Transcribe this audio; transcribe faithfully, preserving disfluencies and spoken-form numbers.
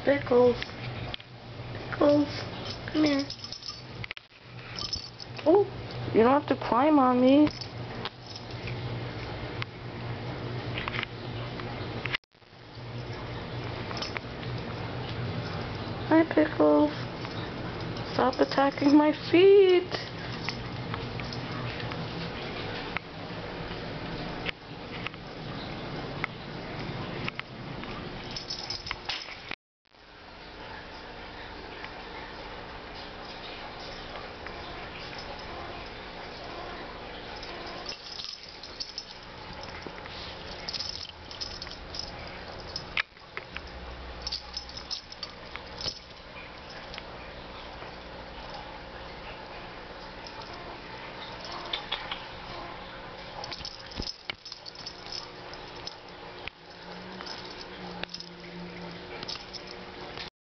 Pickles. Pickles. Come here. Oh, you don't have to climb on me. Hi, Pickles. Stop attacking my feet.